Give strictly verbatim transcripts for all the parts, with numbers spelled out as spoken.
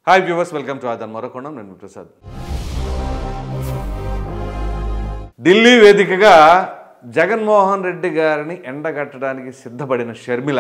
Hi viewers, welcome to ఆదాన్ మరొకొండం. నేను ప్రసాద్. ఢిల్లీ వేదికగా జగన్మోహన్ రెడ్డి గారిని ఎండగట్టడానికి సిద్ధపడిన షర్మిల.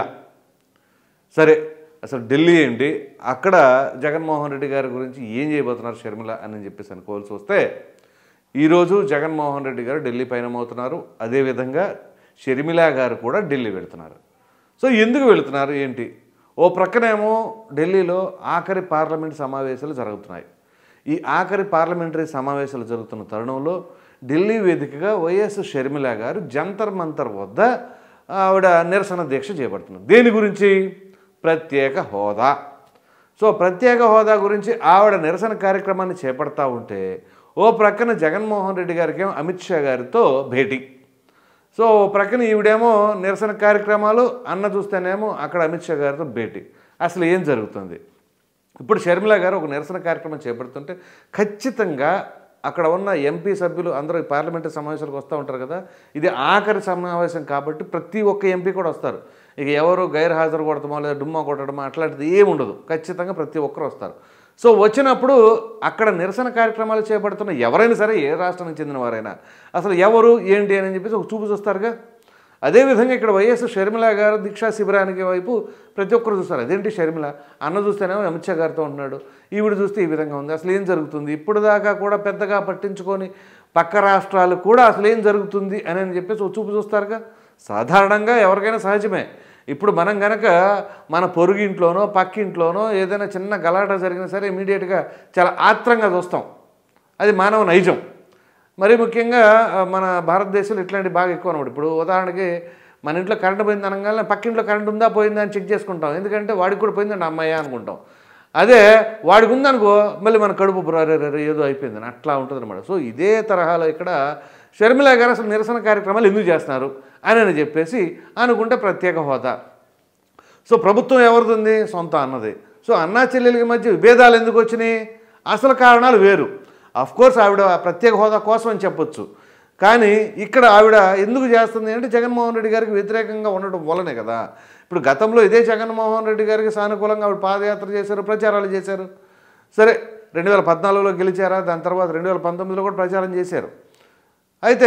సరే, అసలు ఢిల్లీ ఏంటి, అక్కడ జగన్మోహన్ రెడ్డి గారి గురించి ఏం చేయబోతున్నారు షర్మిల అని చెప్పేసి అనుకోవాల్సి వస్తే, ఈరోజు జగన్మోహన్ రెడ్డి గారు ఢిల్లీ పయనమవుతున్నారు. అదేవిధంగా షర్మిల గారు కూడా ఢిల్లీ వెళుతున్నారు. సో ఎందుకు వెళుతున్నారు ఏంటి? ఓ ప్రక్కనేమో ఢిల్లీలో ఆఖరి పార్లమెంట్ సమావేశాలు జరుగుతున్నాయి. ఈ ఆఖరి పార్లమెంటరీ సమావేశాలు జరుగుతున్న తరుణంలో ఢిల్లీ వేదికగా వైఎస్ షర్మిల గారు జంతర్ మంతర్ వద్ద ఆవిడ నిరసన దీక్ష చేపడుతున్నారు. దేని గురించి? ప్రత్యేక హోదా. సో ప్రత్యేక హోదా గురించి ఆవిడ నిరసన కార్యక్రమాన్ని చేపడతా ఉంటే, ఓ ప్రక్కన జగన్మోహన్ రెడ్డి గారికి అమిత్ షా గారితో భేటీ. సో ప్రక్కన ఈవిడేమో నిరసన కార్యక్రమాలు, అన్న చూస్తేనేమో అక్కడ అమిత్ షా గారితో భేటీ. అసలు ఏం జరుగుతుంది? ఇప్పుడు షర్మిల గారు ఒక నిరసన కార్యక్రమం చేపడుతుంటే ఖచ్చితంగా అక్కడ ఉన్న ఎంపీ సభ్యులు అందరూ పార్లమెంటరీ సమావేశాలకు వస్తూ ఉంటారు కదా. ఇది ఆఖరి సమావేశం కాబట్టి ప్రతి ఒక్క ఎంపీ కూడా వస్తారు. ఇక ఎవరు గైర్ హాజరు కొడతామో లేదా డుమ్మా కొట్టడమో అట్లాంటిది ఏమి ఉండదు. ఖచ్చితంగా ప్రతి ఒక్కరు వస్తారు. సో వచ్చినప్పుడు అక్కడ నిరసన కార్యక్రమాలు చేపడుతున్న ఎవరైనా సరే, ఏ రాష్ట్రానికి చెందిన వారైనా, అసలు ఎవరు ఏంటి అని చెప్పేసి ఒక చూపు చూస్తారుగా. అదేవిధంగా ఇక్కడ వైఎస్ షర్మిల గారు దీక్షా శిబిరానికి వైపు ప్రతి ఒక్కరు చూస్తారు. అదేంటి షర్మిల అన్న చూస్తేనేమో అమిత్ షా గారితో ఉంటున్నాడు, ఈవిడ చూస్తే ఈ విధంగా ఉంది, అసలు ఏం జరుగుతుంది? ఇప్పుడు దాకా కూడా పెద్దగా పట్టించుకొని పక్క రాష్ట్రాలు కూడా అసలు ఏం జరుగుతుంది అని అని చెప్పేసి ఒక చూపు చూస్తారుగా. సాధారణంగా ఎవరికైనా సహజమే. ఇప్పుడు మనం కనుక మన పొరుగింట్లోనో పక్కింట్లోనో ఏదైనా చిన్న గలాట జరిగినా సరే ఇమీడియట్గా చాలా ఆత్రంగా చూస్తాం. అది మానవ నైజం. మరి ముఖ్యంగా మన భారతదేశంలో ఇట్లాంటి బాగా ఎక్కువ అనమాట. ఇప్పుడు ఉదాహరణకి మన ఇంట్లో కరెంటు పోయింది అనగానే పక్కింట్లో కరెంట్ ఉందా పోయిందా అని చెక్ చేసుకుంటాం. ఎందుకంటే వాడికి కూడా పోయిందండి అమ్మాయి అనుకుంటాం. అదే వాడికి ఉందనుకో మళ్ళీ మన కడుపు బ్రరే ఏదో అయిపోయిందని అట్లా ఉంటుంది అనమాట. సో ఇదే తరహాలో ఇక్కడ షర్మిల గారు అసలు నిరసన కార్యక్రమాలు ఎందుకు చేస్తున్నారు అని అని చెప్పేసి అనుకుంటే ప్రత్యేక హోదా. సో ప్రభుత్వం ఎవరిది? సొంత అన్నది. సో అన్నా చెల్లెలకి మధ్య విభేదాలు ఎందుకు వచ్చినాయి? అసలు కారణాలు వేరు. అఫ్కోర్స్ ఆవిడ ప్రత్యేక హోదా కోసం అని చెప్పొచ్చు. కానీ ఇక్కడ ఆవిడ ఎందుకు చేస్తుంది అంటే జగన్మోహన్ రెడ్డి గారికి వ్యతిరేకంగా ఉండడం వల్లనే కదా. ఇప్పుడు గతంలో ఇదే జగన్మోహన్ రెడ్డి గారికి సానుకూలంగా ఆవిడ పాదయాత్ర చేశారు, ప్రచారాలు చేశారు. సరే, రెండు వేల పద్నాలుగులో గెలిచారా, దాని తర్వాత రెండు వేల పంతొమ్మిదిలో కూడా ప్రచారం చేశారు. అయితే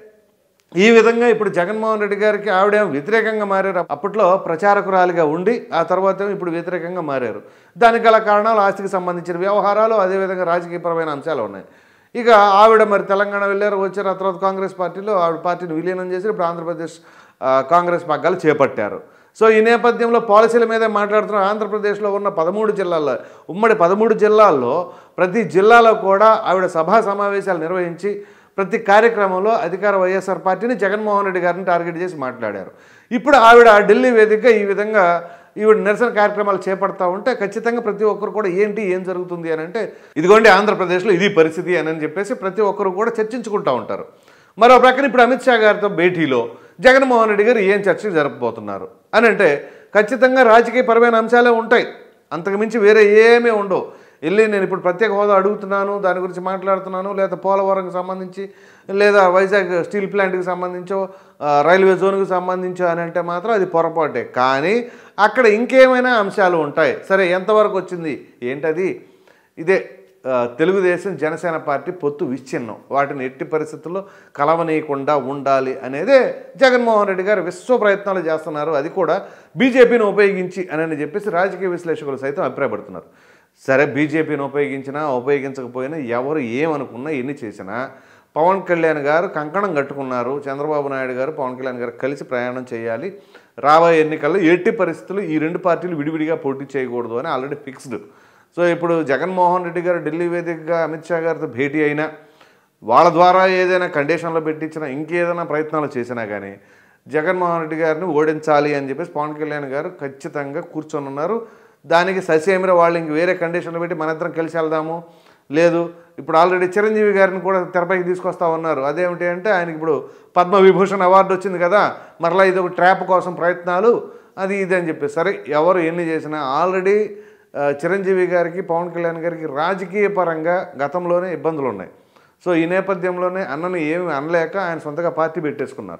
ఈ విధంగా ఇప్పుడు జగన్మోహన్ రెడ్డి గారికి ఆవిడేమో వ్యతిరేకంగా మారారు. అప్పట్లో ప్రచారకురాలిగా ఉండి ఆ తర్వాత ఇప్పుడు వ్యతిరేకంగా మారారు. దానికి గల కారణాలు ఆస్తికి సంబంధించిన వ్యవహారాలు, అదేవిధంగా రాజకీయపరమైన అంశాలు ఉన్నాయి. ఇక ఆవిడ మరి తెలంగాణ వెళ్ళారు, వచ్చారు. ఆ తర్వాత కాంగ్రెస్ పార్టీలో ఆవిడ పార్టీని విలీనం చేసి ఇప్పుడు ఆంధ్రప్రదేశ్ కాంగ్రెస్ పగ్గాలు చేపట్టారు. సో ఈ నేపథ్యంలో పాలసీల మీదే మాట్లాడుతున్నారు. ఆంధ్రప్రదేశ్లో ఉన్న పదమూడు జిల్లాల్లో, ఉమ్మడి పదమూడు జిల్లాల్లో ప్రతి జిల్లాలో కూడా ఆవిడ సభా సమావేశాలు నిర్వహించి ప్రతి కార్యక్రమంలో అధికార వైఎస్ఆర్ పార్టీని జగన్మోహన్ రెడ్డి గారిని టార్గెట్ చేసి మాట్లాడారు. ఇప్పుడు ఆవిడ ఢిల్లీ వేదికగా ఈ విధంగా ఈవిడ నిరసన కార్యక్రమాలు చేపడతా ఉంటే ఖచ్చితంగా ప్రతి ఒక్కరు కూడా ఏంటి ఏం జరుగుతుంది అని అంటే, ఇదిగోండి ఆంధ్రప్రదేశ్లో ఇది పరిస్థితి అని చెప్పేసి ప్రతి ఒక్కరు కూడా చర్చించుకుంటూ ఉంటారు. మరో ప్రక్కన ఇప్పుడు అమిత్ షా గారితో భేటీలో జగన్మోహన్ రెడ్డి గారు ఏం చర్చలు జరపబోతున్నారు అని అంటే ఖచ్చితంగా రాజకీయపరమైన అంశాలే ఉంటాయి. అంతకుమించి వేరే ఏమీ ఉండవు. వెళ్ళి నేను ఇప్పుడు ప్రత్యేక హోదా అడుగుతున్నాను, దాని గురించి మాట్లాడుతున్నాను, లేదా పోలవరంకి సంబంధించి, లేదా వైజాగ్ స్టీల్ ప్లాంట్కి సంబంధించో, రైల్వే జోన్కి సంబంధించో అని అంటే మాత్రం అది పొరపాటే. కానీ అక్కడ ఇంకేమైనా అంశాలు ఉంటాయి. సరే, ఎంతవరకు వచ్చింది ఏంటది? ఇదే తెలుగుదేశం జనసేన పార్టీ పొత్తు విచ్ఛిన్నం, వాటిని ఎట్టి పరిస్థితుల్లో కలవనీయకుండా ఉండాలి అనేదే జగన్మోహన్ రెడ్డి గారు విశ్వ ప్రయత్నాలు చేస్తున్నారు. అది కూడా బీజేపీని ఉపయోగించి అని చెప్పేసి రాజకీయ విశ్లేషకులు సైతం అభిప్రాయపడుతున్నారు. సరే, బీజేపీని ఉపయోగించినా ఉపయోగించకపోయినా ఎవరు ఏమనుకున్నా ఎన్ని చేసినా పవన్ కళ్యాణ్ గారు కంకణం కట్టుకున్నారు. చంద్రబాబు నాయుడు గారు పవన్ కళ్యాణ్ గారు కలిసి ప్రయాణం చేయాలి. రాబోయే ఎన్నికల్లో ఎట్టి పరిస్థితులు ఈ రెండు పార్టీలు విడివిడిగా పోటీ చేయకూడదు అని ఆల్రెడీ ఫిక్స్డ్. సో ఇప్పుడు జగన్మోహన్ రెడ్డి గారు ఢిల్లీ వేదికగా అమిత్ షా గారితో భేటీ అయినా, వాళ్ళ ద్వారా ఏదైనా కండిషన్లో పెట్టించినా, ఇంకేదైనా ప్రయత్నాలు చేసినా కానీ జగన్మోహన్ రెడ్డి గారిని ఓడించాలి అని చెప్పేసి పవన్ కళ్యాణ్ గారు ఖచ్చితంగా కూర్చొని ఉన్నారు. దానికి ససేమిర వాళ్ళు ఇంక వేరే కండిషన్లు పెట్టి మన ఇద్దరం కలిసి వెళ్దాము, లేదు ఇప్పుడు ఆల్రెడీ చిరంజీవి గారిని కూడా తెరపైకి తీసుకొస్తా ఉన్నారు. అదేమిటి అంటే ఆయనకి ఇప్పుడు పద్మవిభూషణ్ అవార్డు వచ్చింది కదా, మరలా ఇది ఒక ట్రాప్ కోసం ప్రయత్నాలు, అది ఇది అని చెప్పి. సరే, ఎవరు ఎన్ని చేసినా ఆల్రెడీ చిరంజీవి గారికి పవన్ కళ్యాణ్ గారికి రాజకీయ పరంగా గతంలోనే ఇబ్బందులు ఉన్నాయి. సో ఈ నేపథ్యంలోనే అన్నని ఏమి అనలేక ఆయన సొంతగా పార్టీ పెట్టేసుకున్నారు.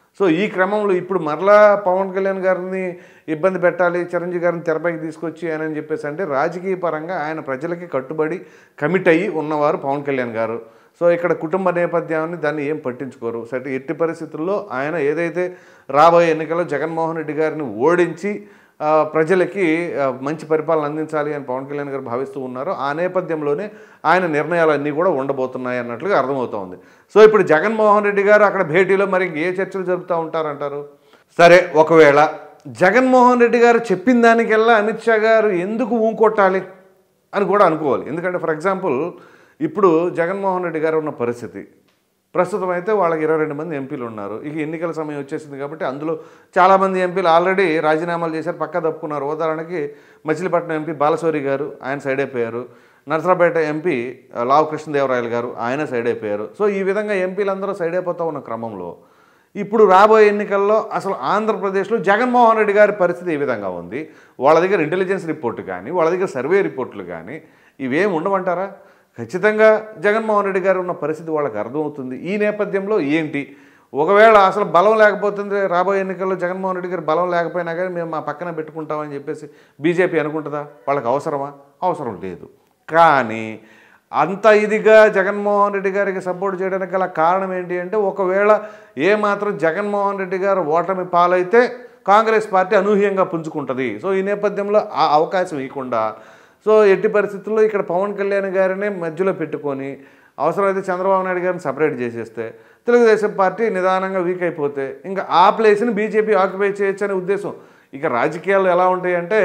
సో ఈ క్రమంలో ఇప్పుడు మరలా పవన్ కళ్యాణ్ గారిని ఇబ్బంది పెట్టాలి, చిరంజీవి గారిని తెరపైకి తీసుకొచ్చి అని చెప్పేసి అంటే రాజకీయ పరంగా ఆయన ప్రజలకి కట్టుబడి కమిట్ అయ్యి ఉన్నవారు పవన్ కళ్యాణ్ గారు. సో ఇక్కడ కుటుంబ నేపథ్యాన్ని దాన్ని ఏం పట్టించుకోరు. సరే ఎట్టి పరిస్థితుల్లో ఆయన ఏదైతే రాబోయే ఎన్నికల్లో జగన్మోహన్ రెడ్డి గారిని ఓడించి ప్రజలకి మంచి పరిపాలన అందించాలి అని పవన్ కళ్యాణ్ గారు భావిస్తూ ఉన్నారో ఆ నేపథ్యంలోనే ఆయన నిర్ణయాలన్నీ కూడా ఉండబోతున్నాయి అన్నట్లుగా అర్థమవుతోంది. సో ఇప్పుడు జగన్మోహన్ రెడ్డి గారు అక్కడ భేటీలో మరి ఏ చర్చలు జరుపుతూ ఉంటారంటారు? సరే, ఒకవేళ జగన్మోహన్ రెడ్డి గారు చెప్పిన దానికెల్లా అమిత్ షా గారు ఎందుకు ఊంకొట్టాలి అని కూడా అనుకోవాలి. ఎందుకంటే ఫర్ ఎగ్జాంపుల్ ఇప్పుడు జగన్మోహన్ రెడ్డి గారు ఉన్న పరిస్థితి ప్రస్తుతం అయితే వాళ్ళకి ఇరవై రెండు మంది ఎంపీలు ఉన్నారు. ఇక ఎన్నికల సమయం వచ్చేసింది కాబట్టి అందులో చాలామంది ఎంపీలు ఆల్రెడీ రాజీనామాలు చేశారు, పక్క తప్పుకున్నారు. ఉదాహరణకి మచిలీపట్నం ఎంపీ బాలశౌరి గారు ఆయన సైడ్ అయిపోయారు. నరసరాపేట ఎంపీ లావు కృష్ణదేవరాయలు గారు ఆయన సైడ్ అయిపోయారు. సో ఈ విధంగా ఎంపీలందరూ సైడ్ అయిపోతూ ఉన్న క్రమంలో ఇప్పుడు రాబోయే ఎన్నికల్లో అసలు ఆంధ్రప్రదేశ్లో జగన్మోహన్ రెడ్డి గారి పరిస్థితి ఏ విధంగా ఉంది, వాళ్ళ దగ్గర ఇంటెలిజెన్స్ రిపోర్టు కానీ వాళ్ళ దగ్గర సర్వే రిపోర్టులు కానీ ఇవేం ఉండమంటారా? ఖచ్చితంగా జగన్మోహన్ రెడ్డి గారు ఉన్న పరిస్థితి వాళ్ళకి అర్థమవుతుంది. ఈ నేపథ్యంలో ఏంటి, ఒకవేళ అసలు బలం లేకపోతుంది రాబోయే ఎన్నికల్లో జగన్మోహన్ రెడ్డి గారు బలం లేకపోయినా కానీ మేము మా పక్కన పెట్టుకుంటామని చెప్పేసి బీజేపీ అనుకుంటుందా? వాళ్ళకి అవసరమా? అవసరం లేదు. కానీ అంత ఇదిగా జగన్మోహన్ రెడ్డి గారికి సపోర్ట్ చేయడానికి గల కారణం ఏంటి అంటే ఒకవేళ ఏమాత్రం జగన్మోహన్ రెడ్డి గారు ఓటమి పాలైతే కాంగ్రెస్ పార్టీ అనూహ్యంగా పుంజుకుంటుంది. సో ఈ నేపథ్యంలో ఆ అవకాశం ఇవ్వకుండా సో ఎట్టి పరిస్థితుల్లో ఇక్కడ పవన్ కళ్యాణ్ గారినే మధ్యలో పెట్టుకొని అవసరమైతే చంద్రబాబు నాయుడు గారిని సపరేట్ చేసేస్తే తెలుగుదేశం పార్టీ నిదానంగా వీక్ అయిపోతే ఇంకా ఆ ప్లేస్ని బీజేపీ ఆక్యుపై చేయొచ్చు అనే ఉద్దేశం. ఇక రాజకీయాలు ఎలా ఉంటాయంటే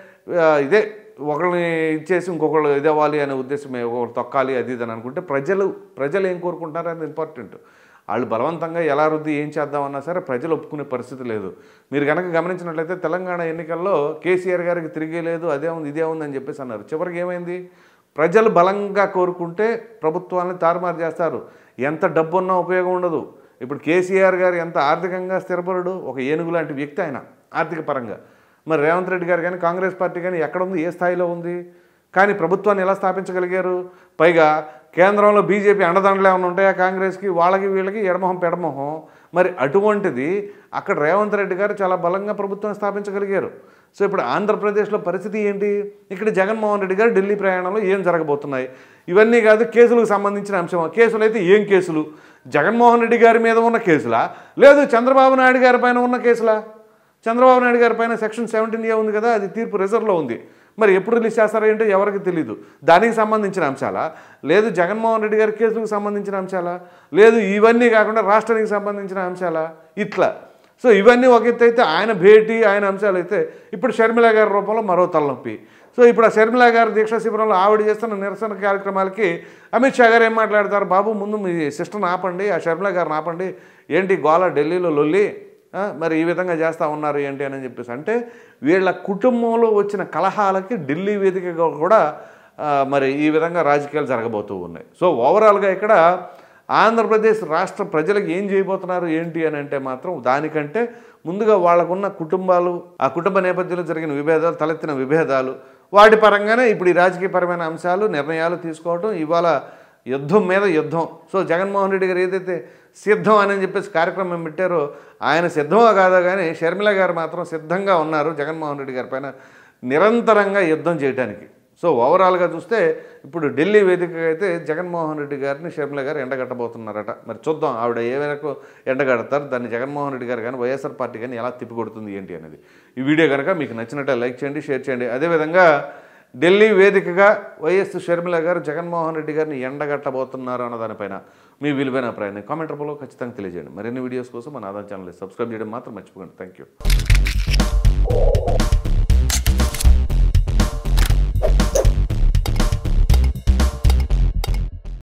ఇదే ఒకరిని ఇచ్చేసి ఇంకొకళ్ళు ఇది అవ్వాలి అనే ఉద్దేశమే, ఒకరు తొక్కాలి అది ఇది అని అనుకుంటే ప్రజలు ప్రజలు ఏం కోరుకుంటారు అనేది ఇంపార్టెంట్. వాళ్ళు బలవంతంగా ఎలా రుద్ది ఏం చేద్దామన్నా సరే ప్రజలు ఒప్పుకునే పరిస్థితి లేదు. మీరు కనుక గమనించినట్లయితే తెలంగాణ ఎన్నికల్లో కేసీఆర్ గారికి తిరిగే లేదు, అదే ఉంది ఇదే ఉంది అని చెప్పేసి అన్నారు. చివరికి ఏమైంది? ప్రజలు బలంగా కోరుకుంటే ప్రభుత్వాన్ని తారుమారు చేస్తారు. ఎంత డబ్బు ఉన్నా ఉపయోగం ఉండదు. ఇప్పుడు కేసీఆర్ గారు ఎంత ఆర్థికంగా స్థిరపరుడు, ఒక ఏనుగు లాంటి వ్యక్తి ఆయన ఆర్థిక పరంగా. మరి రేవంత్ రెడ్డి గారు కానీ కాంగ్రెస్ పార్టీ కానీ ఎక్కడ ఉంది, ఏ స్థాయిలో ఉంది? కానీ ప్రభుత్వాన్ని ఎలా స్థాపించగలిగారు? పైగా కేంద్రంలో బీజేపీ అండదండలు ఏమైనా ఉంటాయా కాంగ్రెస్కి? వాళ్ళకి వీళ్ళకి ఎడమొహం పెడమొహం. మరి అటువంటిది అక్కడ రేవంత్ రెడ్డి గారు చాలా బలంగా ప్రభుత్వాన్ని స్థాపించగలిగారు. సో ఇప్పుడు ఆంధ్రప్రదేశ్లో పరిస్థితి ఏంటి? ఇక్కడ జగన్మోహన్ రెడ్డి గారు ఢిల్లీ ప్రయాణంలో ఏం జరగబోతున్నాయి? ఇవన్నీ కాదు కేసులకు సంబంధించిన అంశం. కేసులు అయితే ఏం కేసులు? జగన్మోహన్ రెడ్డి గారి మీద ఉన్న కేసులా, లేదు చంద్రబాబు నాయుడు గారి పైన ఉన్న కేసులా? చంద్రబాబు నాయుడు గారి పైన సెక్షన్ సెవెంటీన్ ఏ ఉంది కదా, అది తీర్పు రిజర్వ్లో ఉంది. మరి ఎప్పుడు రిలీజ్ చేస్తారో ఏంటో ఎవరికి తెలియదు. దానికి సంబంధించిన అంశాలా, లేదు జగన్మోహన్ రెడ్డి గారి కేసులకు సంబంధించిన అంశాలా, లేదు ఇవన్నీ కాకుండా రాష్ట్రానికి సంబంధించిన అంశాలా? ఇట్లా సో ఇవన్నీ ఒక ఎత్తు అయితే ఆయన భేటీ ఆయన అంశాలు అయితే ఇప్పుడు షర్మిల గారి రూపంలో మరో తలనొప్పి. సో ఇప్పుడు ఆ షర్మిల గారి దీక్షా శిబిరంలో ఆవిడ చేస్తున్న నిరసన కార్యక్రమాలకి అమిత్ షా గారు ఏం మాట్లాడతారు? బాబు ముందు మీ సిస్టర్ని ఆపండి, ఆ షర్మిల గారిని ఆపండి, ఏంటి గోళ ఢిల్లీలో లొల్లి, మరి ఈ విధంగా చేస్తూ ఉన్నారు ఏంటి అని చెప్పేసి అంటే వీళ్ళ కుటుంబంలో వచ్చిన కలహాలకి ఢిల్లీ వేదికగా కూడా మరి ఈ విధంగా రాజకీయాలు జరగబోతూ ఉన్నాయి. సో ఓవరాల్గా ఇక్కడ ఆంధ్రప్రదేశ్ రాష్ట్ర ప్రజలకు ఏం చేయబోతున్నారు ఏంటి అని అంటే మాత్రం దానికంటే ముందుగా వాళ్ళకున్న కుటుంబాలు, ఆ కుటుంబ నేపథ్యంలో జరిగిన విభేదాలు, తలెత్తిన విభేదాలు, వాటి పరంగానే ఇప్పుడు ఈ రాజకీయపరమైన అంశాలు నిర్ణయాలు తీసుకోవడం, ఇవాళ యుద్ధం మీద యుద్ధం. సో జగన్మోహన్ రెడ్డి గారు ఏదైతే సిద్ధం అని చెప్పేసి కార్యక్రమం పెట్టారో ఆయన సిద్ధమో కాదో కానీ షర్మిల గారు మాత్రం సిద్ధంగా ఉన్నారు జగన్మోహన్ రెడ్డి గారి పైన నిరంతరంగా యుద్ధం చేయడానికి. సో ఓవరాల్గా చూస్తే ఇప్పుడు ఢిల్లీ వేదికగా అయితే జగన్మోహన్ రెడ్డి గారిని షర్మిల గారు ఎండగట్టబోతున్నారట. మరి చూద్దాం ఆవిడ ఏ మేరకు ఎండగడతారు, దాన్ని జగన్మోహన్ రెడ్డి గారు కానీ వైఎస్ఆర్ పార్టీ కానీ ఎలా తిప్పికొడుతుంది ఏంటి అనేది. ఈ వీడియో కనుక మీకు నచ్చినట్టే లైక్ చేయండి, షేర్ చేయండి. అదేవిధంగా ఢిల్లీ వేదికగా వైఎస్ షర్మిల గారు జగన్మోహన్ రెడ్డి గారిని ఎండగట్టబోతున్నారు అన్న దానిపైన మీ విలువైన అభిప్రాయాన్ని కామెంట్ రూపంలో ఖచ్చితంగా తెలియజేయండి. మరిన్ని వీడియోస్ కోసం మన ఆదాన్ ఛానల్ సబ్స్క్రైబ్ చేయడం మాత్రం మర్చిపోకండి. Thank you.